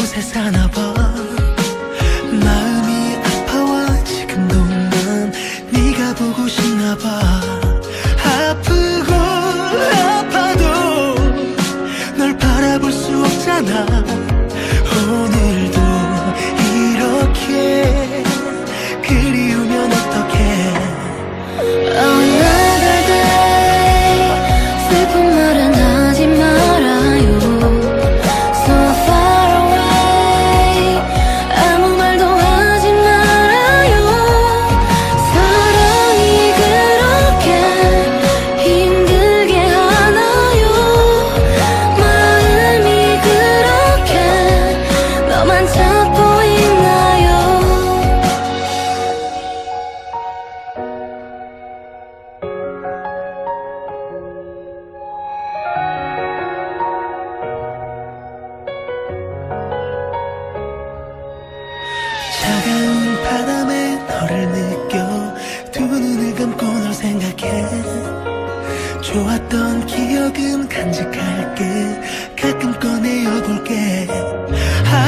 곳에 사나봐. 마음이 아파와 지금도 난 네가 보고 싶나봐. 아프고 아파도 널 바라볼 수 없잖아. 오늘도 이렇게 그리우면 어떡해. Another day 슬픈 말은 하지 말아요. So far away 아무 말도 하지 말아요. 사랑이 그렇게 힘들게 하나요. 마음이 그렇게 너만 찾고 있나요. 차가운 바람에 너를 느껴 두 눈을 감고 널 생각해. 좋았던 기억은 간직할게. 가끔 꺼내어볼게.